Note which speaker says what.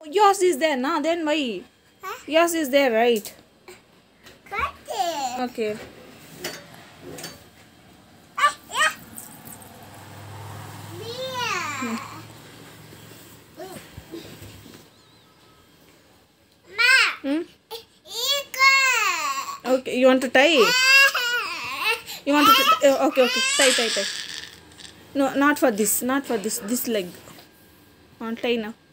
Speaker 1: Yours is there, na? Then why?
Speaker 2: Huh?
Speaker 1: Yours is there, right?
Speaker 2: Cut it.
Speaker 1: Okay.
Speaker 2: Yeah. Mia. Ma.
Speaker 1: Hmm?
Speaker 2: Eagle.
Speaker 1: Okay, you want to tie? You want to okay, tie. No, not for this, this leg. On tie now.